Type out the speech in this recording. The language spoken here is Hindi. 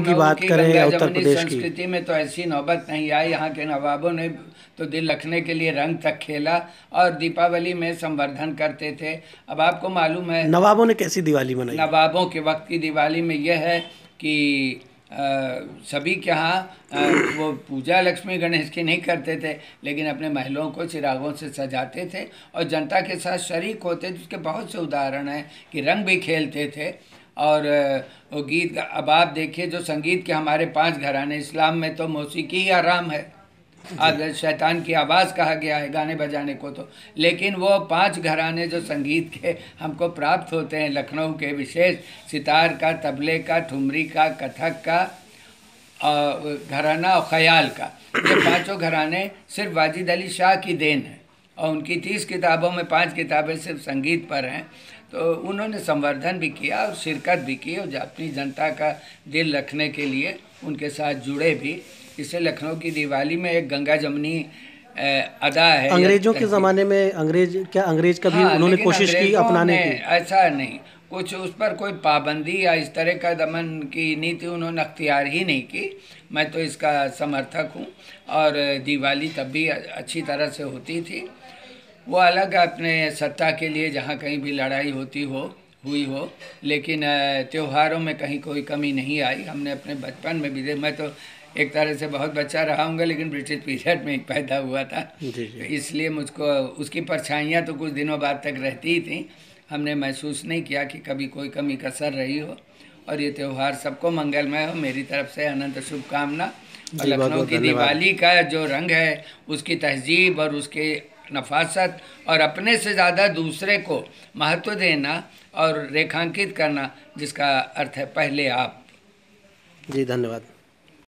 की बात करें या उत्तर गंगा प्रदेश की। संस्कृति में तो ऐसी नौबत नहीं आई। यहाँ के नवाबों ने तो दिल रखने के लिए रंग तक खेला और दीपावली में संवर्धन करते थे। अब आपको मालूम है, नवाबों ने कैसी दिवाली मनाई? नवाबों के वक्त की दिवाली में यह है कि सभी के यहाँ वो पूजा लक्ष्मी गणेश की नहीं करते थे, लेकिन अपने महलों को चिरागों से सजाते थे और जनता के साथ शरीक होते थे। उसके बहुत से उदाहरण हैं कि रंग भी खेलते थे। और वो गीत, अब आप देखिए जो संगीत के हमारे 5 घराने, इस्लाम में तो मौसीकी ही हराम है, जी। आज शैतान की आवाज़ कहा गया है गाने बजाने को। तो लेकिन वो 5 घराने जो संगीत के हमको प्राप्त होते हैं, लखनऊ के विशेष सितार का, तबले का, ठुमरी का, कथक का घराना और ख्याल का, ये पांचों घराने सिर्फ वाजिद अली शाह की देन है। और उनकी 30 किताबों में 5 किताबें सिर्फ संगीत पर हैं। तो उन्होंने संवर्धन भी किया और शिरकत भी की और अपनी जनता का दिल रखने के लिए उनके साथ जुड़े भी। इससे लखनऊ की दिवाली में एक गंगा जमनी अदा है। अंग्रेजों के ज़माने में अंग्रेज कभी हाँ, उन्होंने लेकिन कोशिश की अंग्रेज़ों ने अपनाने की? ऐसा नहीं, कुछ उस पर कोई पाबंदी या इस तरह का दमन की नीति उन्होंने अख्तियार ही नहीं की। मैं तो इसका समर्थक हूँ। और दिवाली तब भी अच्छी तरह से होती थी। वो अलग अपने सत्ता के लिए जहाँ कहीं भी लड़ाई हुई हो, लेकिन त्योहारों में कहीं कोई कमी नहीं आई। हमने अपने बचपन में भी मैं तो एक तरह से बहुत बच्चा रहा हूँगा, लेकिन ब्रिटिश पीरियड में ही पैदा हुआ था। जी तो जी। इसलिए मुझको उसकी परछाइयाँ तो कुछ दिनों बाद तक रहती ही थी। हमने महसूस नहीं किया कि कभी कोई कमी कसर रही हो। और ये त्यौहार सबको मंगलमय हो, मेरी तरफ से अनंत शुभकामना। और जी, बहुत लखनऊ बहुत की धन्यवाद। दिवाली का जो रंग है, उसकी तहजीब और उसके नफासत और अपने से ज़्यादा दूसरे को महत्व देना और रेखांकित करना, जिसका अर्थ है पहले आप। जी, धन्यवाद।